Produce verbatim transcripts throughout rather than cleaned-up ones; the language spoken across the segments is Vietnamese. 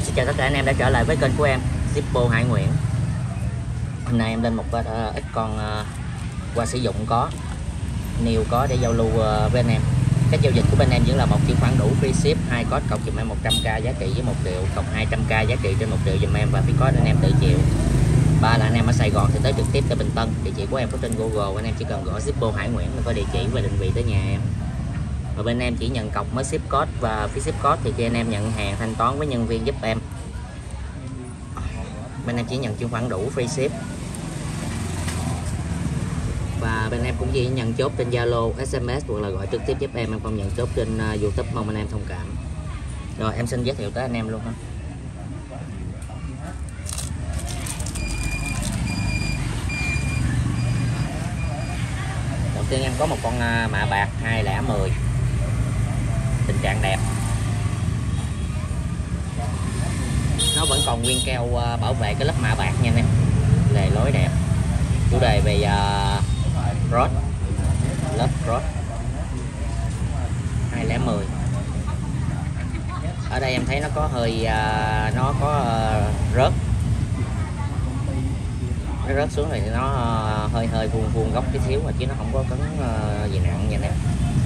Xin chào tất cả anh em đã trở lại với kênh của em Zippo Hải Nguyễn. Hôm nay em lên một uh, ít con uh, qua sử dụng có, new có để giao lưu uh, với anh em. Cách giao dịch của bên em vẫn là một chuyển khoản đủ free ship, hai code cộng giùm em một trăm k giá trị với một triệu, cộng hai trăm k giá trị trên một triệu giùm em và phí code anh em tự chịu. Ba là anh em ở Sài Gòn thì tới trực tiếp tới Bình Tân, địa chỉ của em có trên Google, anh em chỉ cần gõ Zippo Hải Nguyễn là có địa chỉ và định vị tới nhà em. Và bên em chỉ nhận cọc mới ship code và phí ship code thì khi anh em nhận hàng thanh toán với nhân viên giúp em. Bên em chỉ nhận chuyển khoản đủ free ship. Và bên em cũng chỉ nhận chốt trên Zalo, ét em ét hoặc là gọi trực tiếp giúp em, em không nhận chốt trên uh, YouTube, mong anh em thông cảm. Rồi em xin giới thiệu tới anh em luôn ha. Đầu tiên em có một con uh, mạ bạc hai không một không, tình trạng đẹp, nó vẫn còn nguyên keo uh, bảo vệ cái lớp mạ bạc nha anh em, lề lối đẹp. Chủ đề về uh, rod, lớp rod hai không một không. Ở đây em thấy nó có hơi uh, nó có uh, rớt nó rớt xuống này thì nó uh, hơi hơi vuông vuông góc tí xíu mà chứ nó không có cấn uh, gì nặng nha nè.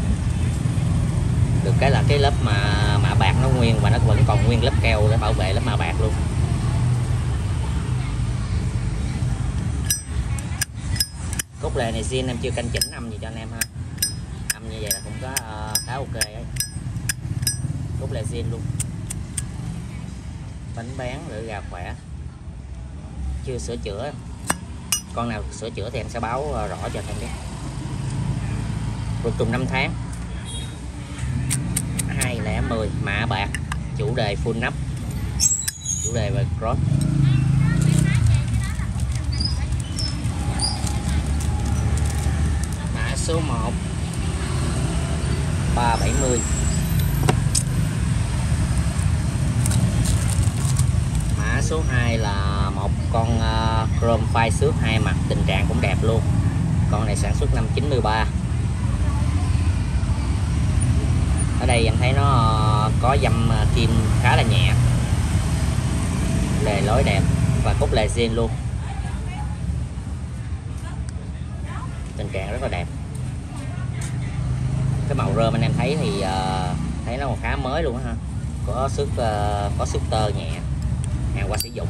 Được cái là cái lớp mà mạ bạc nó nguyên và nó vẫn còn nguyên lớp keo để bảo vệ lớp mạ bạc luôn. Cốt lề này zin em chưa canh chỉnh âm gì cho anh em ha, âm như vậy là cũng có uh, khá ok ấy. Cốt lề zin luôn, bánh bán lưỡi gà khỏe, chưa sửa chữa. Con nào sửa chữa thì em sẽ báo uh, rõ cho anh em biết. Ruột trùng năm tháng hai không một không, mạ bạc, chủ đề full nắp, chủ đề về cross. Mã số một ba bảy mươi, mã số hai là một con uh, chrome phai xước hai mặt, tình trạng cũng đẹp luôn. Con này sản xuất năm chín mươi ba. Ở đây em thấy nó có dăm kim khá là nhẹ, lề lối đẹp và cốt lề zin luôn, tình trạng rất là đẹp. Cái màu rơm anh em thấy thì uh, thấy nó còn khá mới luôn ha, có xước uh, có xước tơ nhẹ, hàng qua sử dụng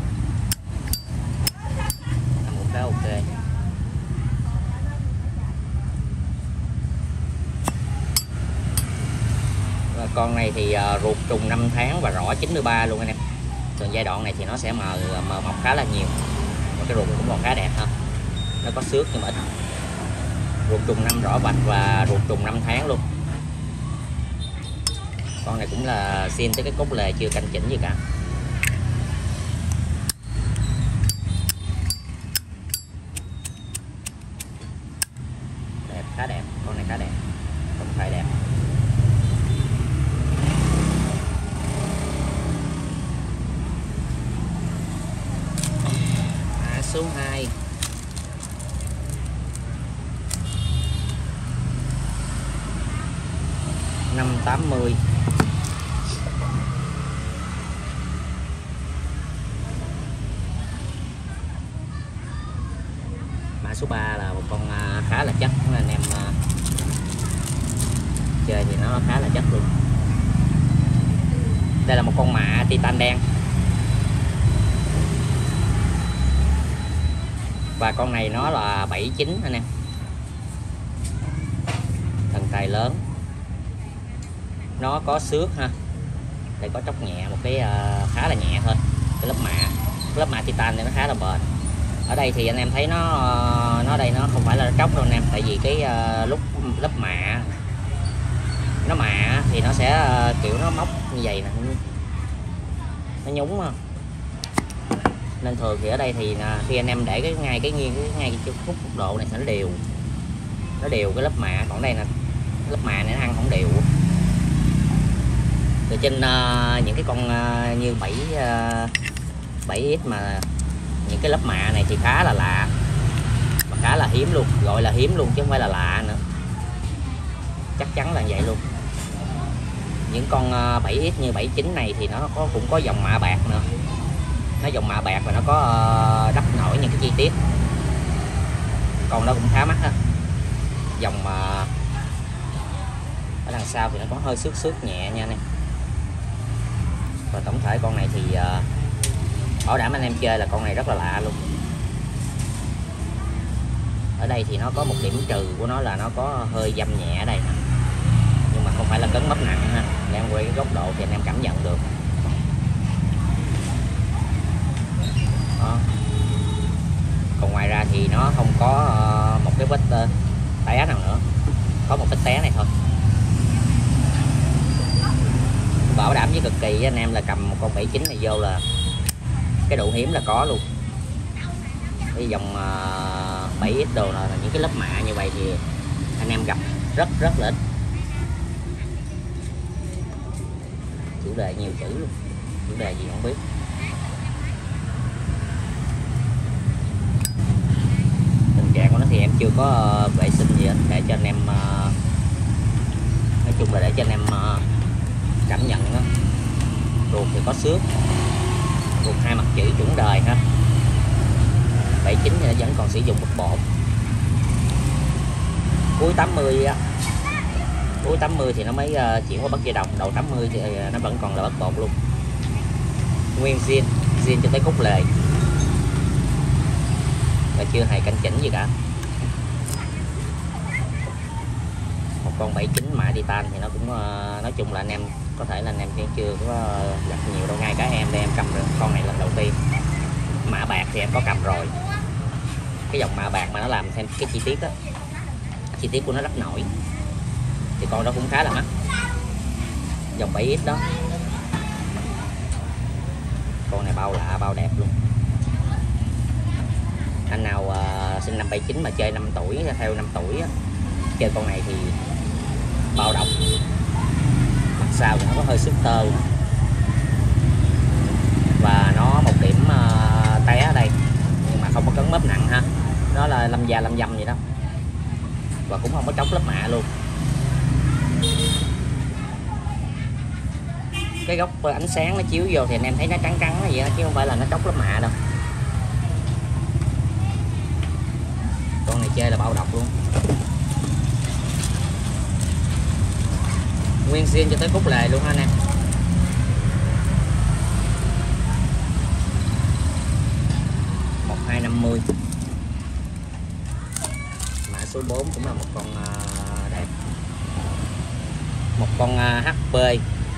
cũng khá ok. Con này thì uh, ruột trùng năm tháng và rõ chín mươi ba luôn anh em. Còn giai đoạn này thì nó sẽ mờ mờ mọc khá là nhiều. Và cái ruột cũng còn khá đẹp ha. Nó có xước nhưng mà ít. Ruột trùng năm rõ vạch và ruột trùng năm tháng luôn. Con này cũng là xin tới cái cốt lề chưa canh chỉnh gì cả. Đẹp, khá đẹp, con này khá đẹp. Không phải đẹp. Số hai năm tám mươi, mã số ba là một con khá là chắc, anh em chơi thì nó khá là chắc luôn. Đây là một con mạ titan đen và con này nó là bảy chín anh em, thần tài lớn, nó có xước ha, đây có tróc nhẹ một cái uh, khá là nhẹ thôi. Cái lớp mạ cái lớp mạ titan này nó khá là bền. Ở đây thì anh em thấy nó uh, nó đây nó không phải là tróc đâu anh em, tại vì cái uh, lúc lớp mạ nó mạ thì nó sẽ uh, kiểu nó móc như vậy nè, nó nhúng ha. Nên thường thì ở đây thì khi anh em để cái ngay cái nghiêng cái ngay cái khúc độ này sẽ nó đều, nó đều cái lớp mạ. Còn đây là lớp mạ này nó ăn không đều. Từ trên uh, những cái con uh, như bảy uh, bảy x mà những cái lớp mạ này thì khá là lạ và khá là hiếm luôn, gọi là hiếm luôn chứ không phải là lạ nữa, chắc chắn là vậy luôn. những con bảy x như bảy chín này thì nó có cũng có dòng mạ bạc nữa, nó dòng mạ bạc và nó có đắp nổi những cái chi tiết, con nó cũng khá mắc ha. Dòng mà ở đằng sau thì nó có hơi xước xước nhẹ nha anh em. Và tổng thể con này thì bảo đảm anh em chơi là con này rất là lạ luôn. Ở đây thì nó có một điểm trừ của nó là nó có hơi dăm nhẹ ở đây nè, nhưng mà không phải là cấn bắp nặng ha. Để em quay cái góc độ thì anh em cảm nhận được. Đó. Còn ngoài ra thì nó không có một cái vết té nào nữa, có một vết té này thôi. Bảo đảm với cực kỳ với anh em là cầm một con bảy chín này vô là cái độ hiếm là có luôn. Cái dòng bảy x đồ là những cái lớp mạ như vậy thì anh em gặp rất rất là ít. Chủ đề nhiều chữ luôn, chủ đề gì không biết. Tình trạng của nó thì em chưa có vệ sinh gì hết để cho anh em, nói chung là để cho anh em cảm nhận đó. Ruột thì có xước, ruột hai mặt chữ chuẩn đời ha. bảy chín thì nó vẫn còn sử dụng bậc bột. Cuối tám mươi á, cuối tám mươi thì nó mới uh, chuyển qua bất dây đồng, đầu tám mươi thì nó vẫn còn là bất bột luôn. Nguyên zin, zin cho tới cúc lề. Và chưa hề canh chỉnh gì cả. Một con bảy chín mạ titan thì nó cũng uh, nói chung là anh em có thể là anh em chưa có gặp nhiều đâu, ngay cả em đây em cầm con này lần đầu tiên. Mạ bạc thì em có cầm rồi, cái dòng mạ bạc mà nó làm thêm cái chi tiết đó, chi tiết của nó rất nổi thì con đó cũng khá là mắc. Dòng bảy x đó, con này bao lạ bao đẹp luôn. Anh nào uh, sinh năm bảy chín mà chơi năm tuổi theo năm tuổi á, chơi con này thì bao động. Mặt sau thì nó có hơi xước tơ và nó một điểm uh, té ở đây nhưng mà không có cấn bóp nặng ha, nó là lâm da lâm dâm vậy đó, và cũng không có tróc lớp mạ luôn. Cái góc ánh sáng nó chiếu vô thì anh em thấy nó trắng trắng vậy đó, chứ không phải là nó tróc lớp mạ đâu. Con này chơi là bao độc luôn. Nguyên zin cho tới cúc lề luôn ha anh em. Một hai năm mươi. Mã số bốn cũng là một con đẹp, một con hát pê,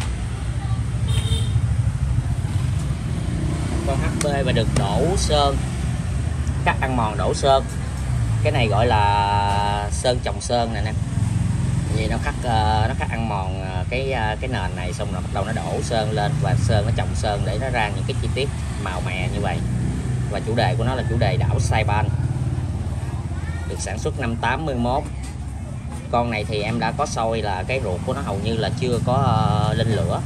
một con hát pê và được đổ sơn, cắt ăn mòn đổ sơn. Cái này gọi là sơn chồng sơn nè anh em. Vì nó cắt nó cắt ăn mòn cái cái nền này xong rồi bắt đầu nó đổ sơn lên và sơn nó chồng sơn để nó ra những cái chi tiết màu mè như vậy. Và chủ đề của nó là chủ đề đảo Saipan, được sản xuất năm tám mươi mốt. Con này thì em đã có soi là cái ruột của nó hầu như là chưa có uh, lên lửa,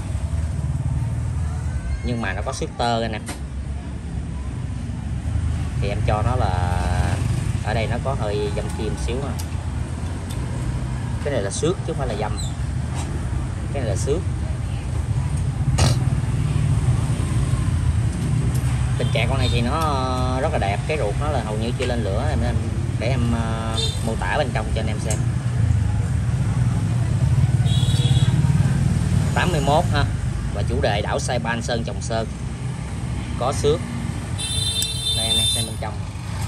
nhưng mà nó có xước tơ anh em. Thì em cho nó là ở đây nó có hơi dăm kim xíu ha. Cái này là xước chứ không phải là dăm, cái này là xước. Tình trạng con này thì nó rất là đẹp, cái ruột nó là hầu như chưa lên lửa, nên để em uh, mô tả bên trong cho anh em xem. tám mươi mốt ha, và chủ đề đảo Saipan sơn chồng sơn, có xước. Đây anh em xem bên trong.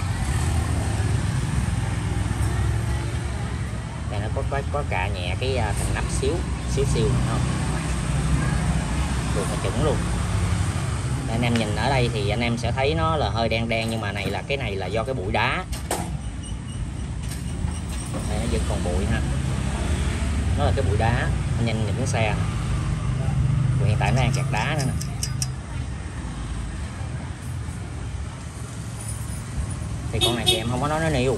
Đây nó có có, có cạ nhẹ cái thành nắp xíu xíu xíu này không? Ruột là chuẩn luôn. Đây, anh em nhìn ở đây thì anh em sẽ thấy nó là hơi đen đen, nhưng mà này là cái này là do cái bụi đá. Đây nó vẫn còn bụi ha, nó là cái bụi đá. Anh nhìn những cái xe này. Hiện tại nó đang kẹt đá nữa nè. Thì con này thì em không có nói nó niu.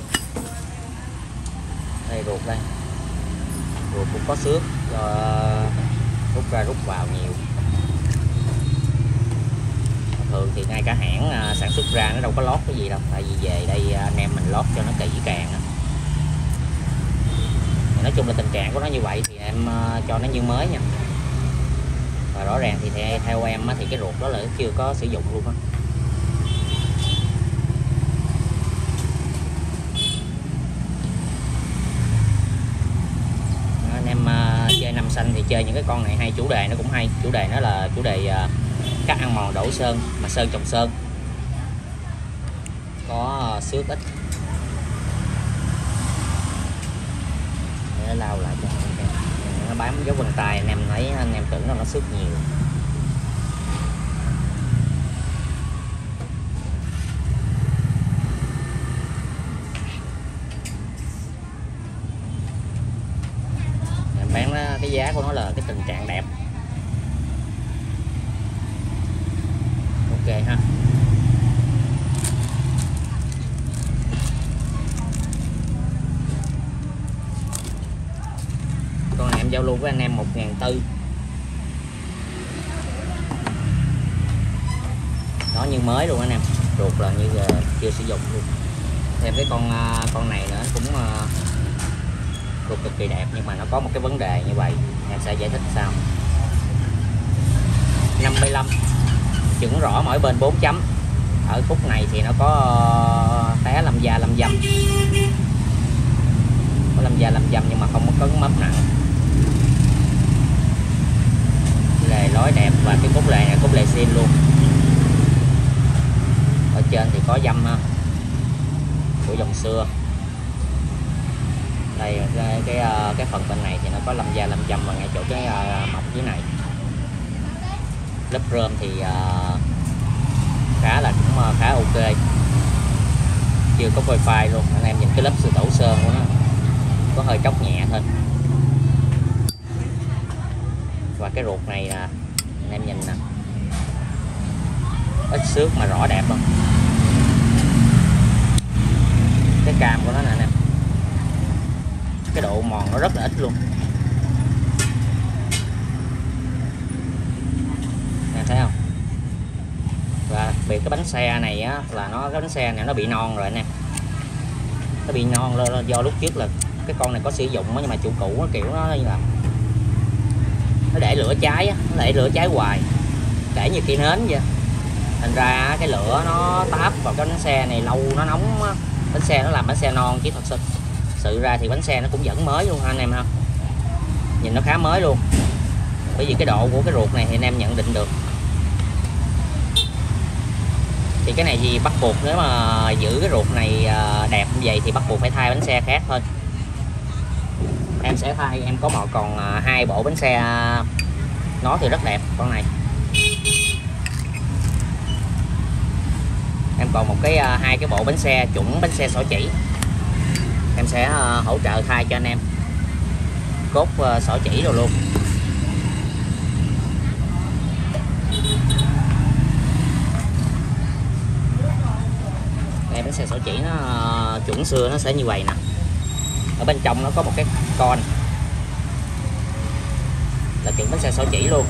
Đây ruột đây, ruột cũng có xước, do rút ra rút vào nhiều. Thường thì ngay cả hãng sản xuất ra nó đâu có lót cái gì đâu, tại vì về đây anh em mình lót cho nó kỹ càng á. Nói chung là tình trạng của nó như vậy thì em cho nó như mới nha. Và rõ ràng thì theo em thì cái ruột đó là chưa có sử dụng luôn á. Anh em chơi năm xanh thì chơi những cái con này hay, chủ đề nó cũng hay. Chủ đề nó là chủ đề cắt ăn mòn đổ sơn, mà sơn trồng sơn, có xước ít để lau lại cho nó bám dấu vân tay. Anh em thấy anh em tưởng là nó xước nhiều. Em bán nó, cái giá của nó là cái tình trạng đẹp. Ok ha. Con này em giao lưu với anh em một ngàn tư. Đó như mới luôn anh em, ruột là như uh, chưa sử dụng luôn. Thêm cái con uh, con này nữa cũng uh, ruột cực kỳ đẹp, nhưng mà nó có một cái vấn đề như vậy, em sẽ giải thích sao. năm mươi lăm chững rõ mỗi bên bốn chấm. Ở khúc này thì nó có uh, té lâm da lâm dâm, có lâm da lâm dâm nhưng mà không có cấn mấp nặng. Lề lối đẹp và cái cốt lề này cốt lề xiên luôn. Ở trên thì có dăm ha, của dòng xưa. Đây cái cái, cái phần bên này thì nó có lâm da lâm dâm và ngay chỗ cái uh, mọc dưới này. Lớp rơm thì uh, khá là cũng uh, khá ok, chưa có phôi phai luôn. Anh em nhìn cái lớp sư tổ sơn của nó có hơi tróc nhẹ thôi. Và cái ruột này nè anh em nhìn nè, ít xước mà rõ đẹp không. Cái cam của nó nè anh em, cái độ mòn nó rất là ít luôn. Nè thấy không. Và đặc biệt cái bánh xe này á, là nó cái bánh xe này nó bị non rồi anh em, nó bị non lên do lúc trước là cái con này có sử dụng đó, nhưng mà chủ cũ nó kiểu nó như là nó để lửa cháy á, nó để lửa cháy hoài, để như cây nến vậy. Thành ra cái lửa nó táp vào cái bánh xe này lâu nó nóng á, bánh xe nó làm bánh xe non. Chứ thật sự sự ra thì bánh xe nó cũng vẫn mới luôn anh em ha, nhìn nó khá mới luôn. Bởi vì cái độ của cái ruột này thì anh em nhận định được. Thì cái này gì bắt buộc nếu mà giữ cái ruột này đẹp như vậy thì bắt buộc phải thay bánh xe khác thôi. Em sẽ thay, em có một còn hai bộ bánh xe nó thì rất đẹp. Con này em còn một cái hai cái bộ bánh xe chuẩn bánh xe xỏ chỉ, em sẽ hỗ trợ thay cho anh em cốt xỏ chỉ rồi luôn. Đây bánh xe xỏ chỉ nó chuẩn xưa nó sẽ như vậy nè. Ở bên trong nó có một cái con là chuẩn bánh xe xỏ chỉ luôn.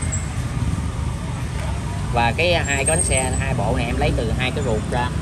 Và cái hai cái bánh xe hai bộ này em lấy từ hai cái ruột ra,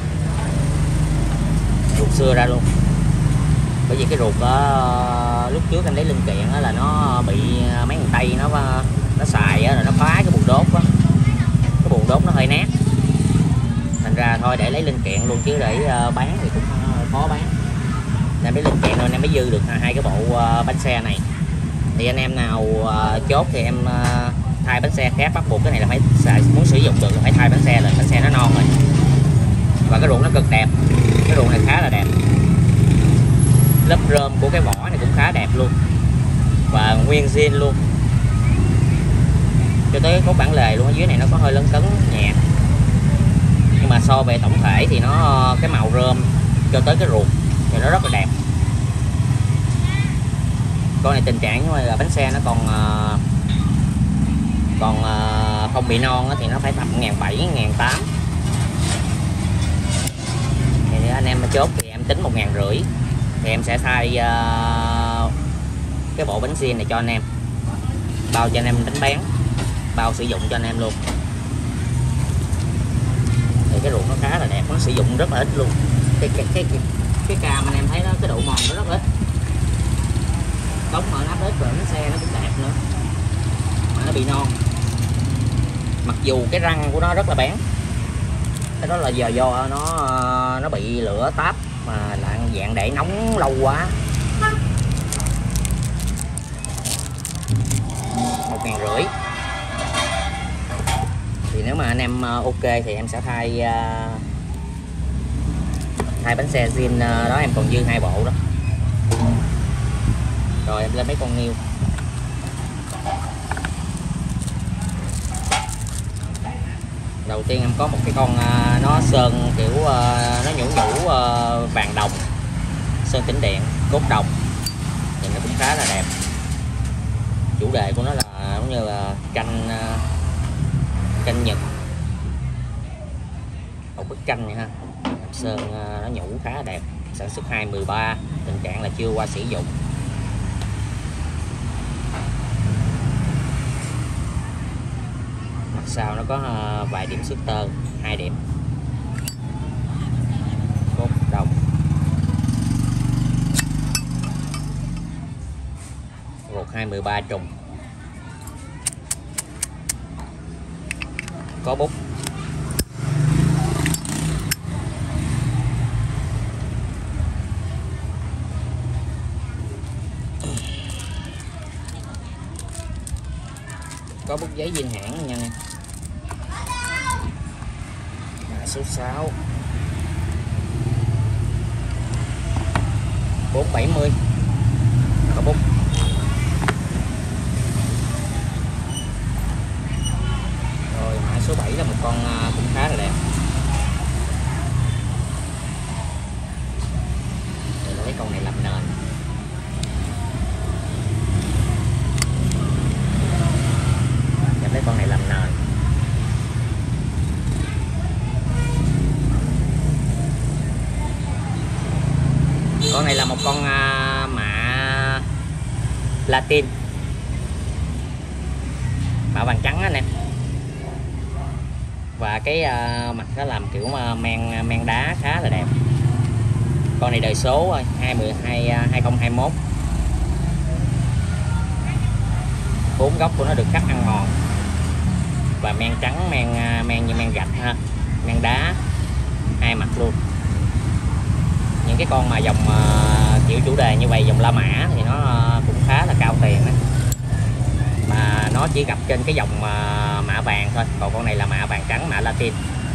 ruột xưa ra luôn. Bởi vì cái ruột đó, lúc trước em lấy linh kiện đó là nó bị mấy thằng Tây nó nó xài đó, rồi nó phá cái buồng đốt đó, cái buồng đốt nó hơi nát. Thành ra thôi để lấy linh kiện luôn, chứ để bán thì cũng khó bán. Nên lấy linh kiện nên em mới dư được hai cái bộ bánh xe này. Thì anh em nào chốt thì em thay bánh xe khác, bắt buộc cái này là phải xài, muốn sử dụng được là phải thay bánh xe rồi, bánh xe nó non rồi. Và cái ruột nó cực đẹp, cái ruột này khá là đẹp. Lớp rơm của cái vỏ này cũng khá đẹp luôn, và nguyên zin luôn cho tới cốt bản lề luôn. Ở dưới này nó có hơi lấn cấn nhẹ, nhưng mà so về tổng thể thì nó cái màu rơm cho tới cái ruột thì nó rất là đẹp. Con này tình trạng nhưng mà là bánh xe nó còn còn không bị non thì nó phải tầm một ngàn bảy, một ngàn tám. Thì anh em chốt thì em tính một ngàn rưỡi thì em sẽ thay uh, cái bộ bánh xiên này cho anh em, bao cho anh em đánh bán, bao sử dụng cho anh em luôn. Thì cái ruột nó khá là đẹp, nó sử dụng rất là ít luôn. Cái cái cái cái, cái cam anh em thấy nó, cái độ mòn nó rất ít, đóng mở nắp ít rồi, bánh xe nó cũng đẹp nữa mà nó bị non. mặc dù cái răng của nó rất là bén, cái đó là do do nó nó bị lửa táp mà lạng dạng để nóng lâu quá. Một ngàn rưỡi. Thì nếu mà anh em ok thì em sẽ thay hai bánh xe zin đó, em còn dư hai bộ đó. Rồi em lên mấy con niêu. Đầu tiên em có một cái con nó sơn kiểu nó nhũ nhũ vàng đồng, sơn tĩnh điện cốt đồng, nhìn nó cũng khá là đẹp. Chủ đề của nó là giống như là canh canh Nhật, một bức canh vậy ha. Sơn nó nhũ khá là đẹp, sản xuất hai mười ba, tình trạng là chưa qua sử dụng. Mặt sau nó có vài điểm xước tơ, hai điểm. Cốt đồng. Ruột hai mười ba trùng. Có bút. Có bút giấy viên hãng nha. Mã số sáu. bốn bảy mươi. Có bút. Rồi mã số bảy là một con cũng khá là đẹp. Rồi lấy con này làm nền. Lấy con này làm nền. Con này là một con uh, mạ Latin, mạ vàng trắng anh em. Và cái uh, mặt nó làm kiểu uh, men men đá khá là đẹp. Con này đời số thôi, hai mươi hai hai không hai mốt. Bốn góc của nó được cắt ăn mòn và men trắng, men men như men gạch ha, men đá hai mặt luôn. Những cái con mà dòng uh, kiểu chủ đề như vậy, dòng La Mã thì nó uh, cũng khá là cao tiền đó. Mà nó chỉ gặp trên cái dòng uh, mạ vàng thôi, còn con này là mạ vàng trắng, mạ Latin,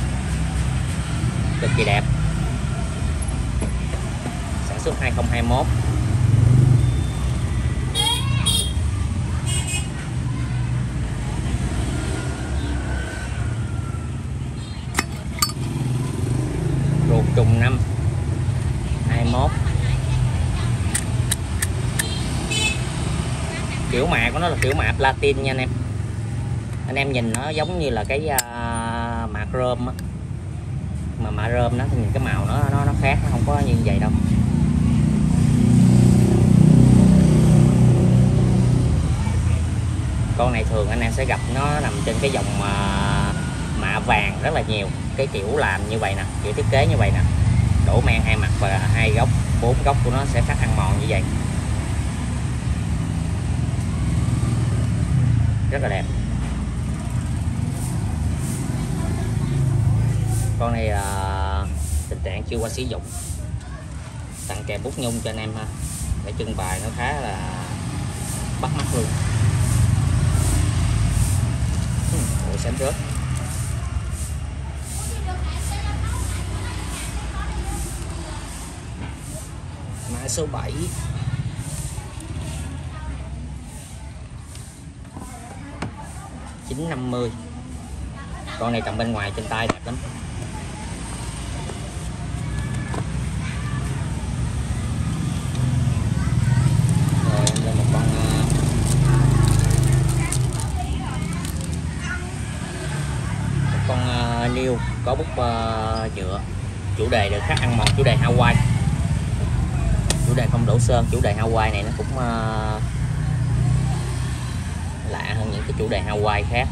cực kỳ đẹp. Sản xuất hai không hai mốt. Ruột trùng năm hai mốt. Kiểu mạ của nó là kiểu mạ platin nha anh em. Anh em nhìn nó giống như là cái uh, mạ chrome á. Mà mạ rơm nó thì nhìn cái màu nó nó nó khác, nó không có như vậy đâu. Con này thường anh em sẽ gặp nó nằm trên cái dòng uh, mạ vàng rất là nhiều. Cái kiểu làm như vậy nè, kiểu thiết kế như vậy nè, đổ men hai mặt và hai góc, bốn góc của nó sẽ cắt ăn mòn như vậy, rất là đẹp. Con này uh, tình trạng chưa qua sử dụng, tặng kèm bút nhung cho anh em ha, để trưng bày nó khá là bắt mắt luôn. Ủa xém rớt. Mã số bảy. chín năm mươi. Con này tặng bên ngoài trên tay đẹp lắm. Rồi em lên một con một con uh, niêu có bút uh, nhựa, chủ đề được khắc ăn mòn, chủ đề Hawaii, chủ đề không đổ sơn. Chủ đề Hawaii này nó cũng uh, lạ hơn những cái chủ đề Hawaii khác.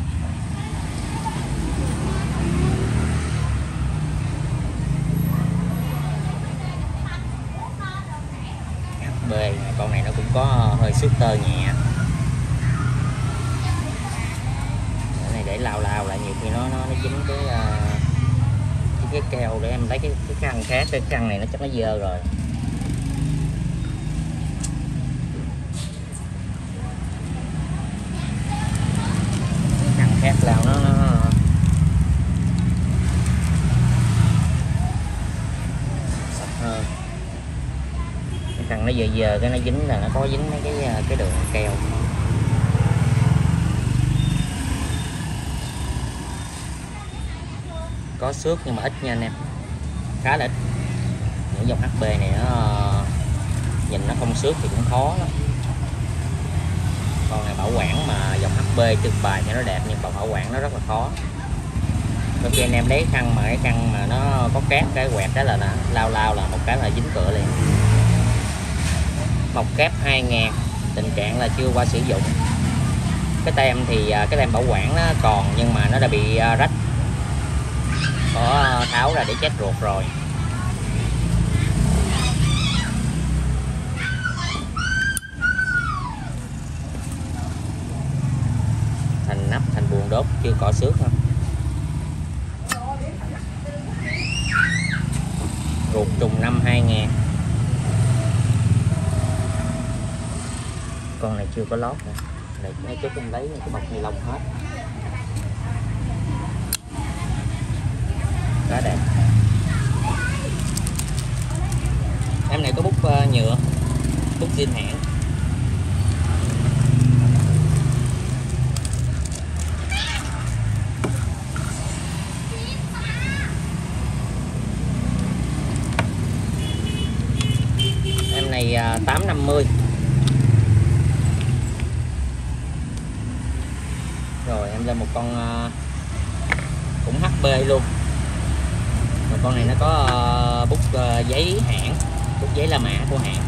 B, con này nó cũng có hơi xước tơ nhẹ. Cái này để lao lao lại nhiều dính cái uh, cái, cái keo để em lấy cái cái khăn khác. Cái khăn này nó chắc nó dơ rồi. Cái khăn khác lao nó, nó sạch hơn. Cái khăn nó dơ dơ cái nó dính là nó có dính mấy cái cái đường keo. Có xước nhưng mà ít nha anh em, khá là ít. Những dòng hát pê này nó nhìn nó không xước thì cũng khó lắm. Con này bảo quản mà dòng hát pê trưng bày thì nó đẹp, nhưng còn bảo quản nó rất là khó. Đôi khi anh em lấy khăn mà cái khăn mà nó có cát cái quẹt đó là nó lao lao là một cái là dính cửa liền. Mộc kép hai ngàn, tình trạng là chưa qua sử dụng. Cái tem thì cái tem bảo quản nó còn nhưng mà nó đã bị rách, có tháo ra để chết ruột rồi. Thành nắp, thành buồng đốt chưa cọ xước không. Ruột trùng năm hai ngàn. Con này chưa có lót nữa. Này mấy chút em lấy cái bọc ni lông hết. Khá đẹp. Em này có bút uh, nhựa, bút zin hãng. Em này uh, tám năm mươi. Rồi em lên một con uh, cũng hát pê luôn. Mà con này nó có uh, bút uh, giấy hãng, bút giấy La Mã của hãng.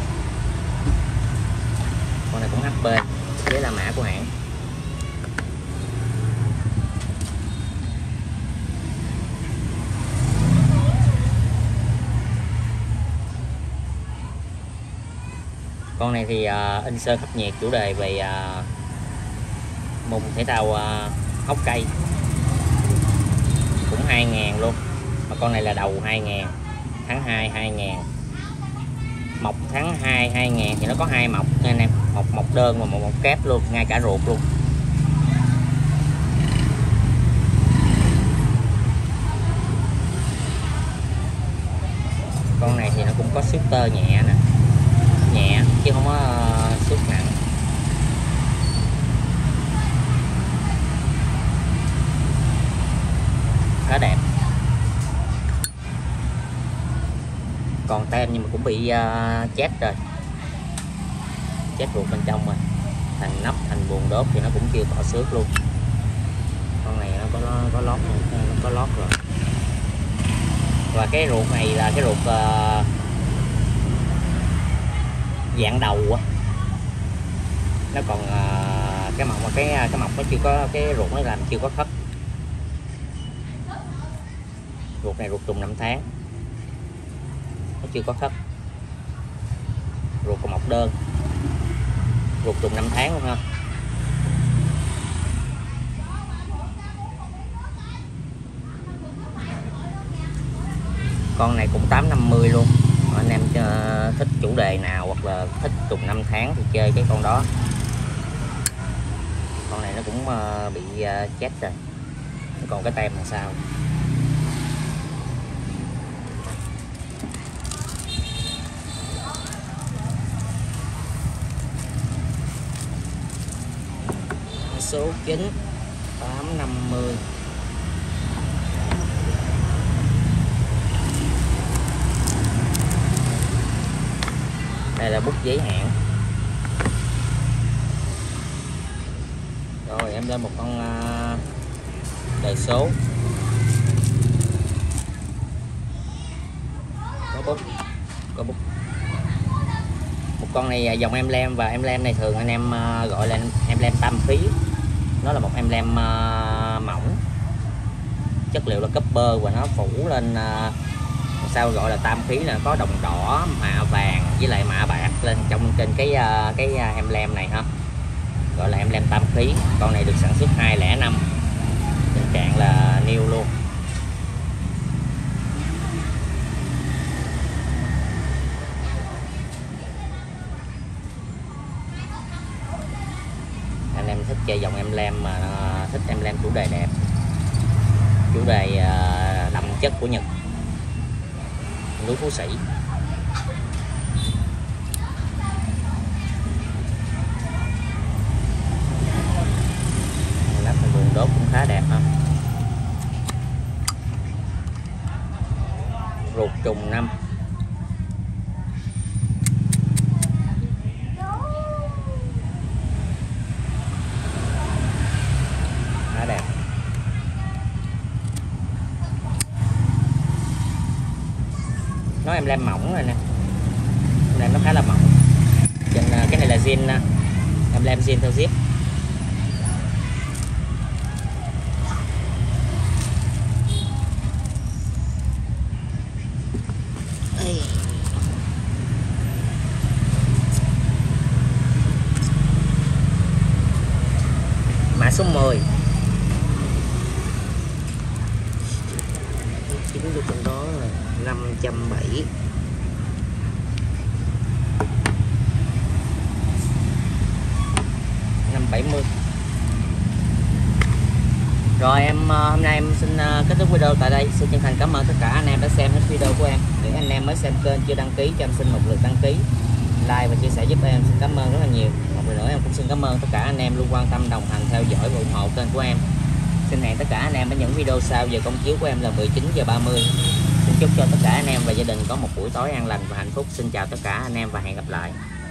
Con này cũng hát pê, giấy La Mã của hãng. Con này thì uh, in sơn khắp nhiệt, chủ đề về uh, môn thể thao uh, hốc cây, cũng hai ngàn luôn. Mà con này là đầu hai ngàn, tháng hai hai ngàn, mọc tháng hai hai ngàn thì nó có hai mọc nha anh em, một mọc đơn và một mọc kép luôn, ngay cả ruột luôn. Con này thì nó cũng có xước tơ nhẹ nè, nhẹ chứ không có uh, xước nặng. Khá đẹp. Còn tem nhưng mà cũng bị uh, chết rồi, chết ruột bên trong rồi. Thành nắp, thành buồng đốt thì nó cũng chưa cọ xước luôn. Con này nó có nó có lót, nó có lót rồi. Và cái ruột này là cái ruột uh, dạng đầu á. Nó còn uh, cái mọc mà cái cái mọc nó chưa có, cái ruột nó làm chưa có khớp. Ruột này ruột trùng năm tháng, nó chưa có khớp. Ruột còn mọc đơn, ruột trùng năm tháng luôn ha. Con này cũng tám năm mươi luôn. Anh em uh, thích chủ đề nào hoặc là thích trùng năm tháng thì chơi cái con đó. Con này nó cũng uh, bị uh, chết rồi. Còn cái tem là sao? Số chín tám năm mươi. Đây là bút giấy hãng. Rồi em lên một con uh, đề số. Có bút, có bút. Một con này dòng emblem, và emblem này thường anh em uh, gọi là emblem tam khí. Nó là một emblem uh, mỏng, chất liệu là copper và nó phủ lên uh, sao gọi là tam khí, là có đồng đỏ, mạ vàng với lại mạ bạc lên trong trên cái uh, cái uh, emblem này ha, gọi là emblem tam khí. Con này được sản xuất hai không năm, tình trạng là new chủ đề à, đậm chất của Nhật, núi Phú Sĩ. Lắp thành vườn đốt cũng khá đẹp ha. Ruột trùng năm. Khá đẹp. Nó em lem mỏng rồi nè, em nó khá là mỏng. Trên cái này là zin, em lem zin theo zip. Mã số mười. Chính được trong đó là năm trăm bảy mươi. năm bảy mươi. Rồi em hôm nay em xin kết thúc video tại đây. Xin chân thành cảm ơn tất cả anh em đã xem hết video của em. Những anh em mới xem kênh chưa đăng ký cho em xin một lượt đăng ký, like và chia sẻ giúp em. Xin cảm ơn rất là nhiều. Một lần nữa em cũng xin cảm ơn tất cả anh em luôn quan tâm, đồng hành, theo dõi và ủng hộ kênh của em. Xin hẹn tất cả anh em ở những video sau. Giờ công chiếu của em là mười chín giờ ba mươi. Xin chúc cho tất cả anh em và gia đình có một buổi tối an lành và hạnh phúc. Xin chào tất cả anh em và hẹn gặp lại.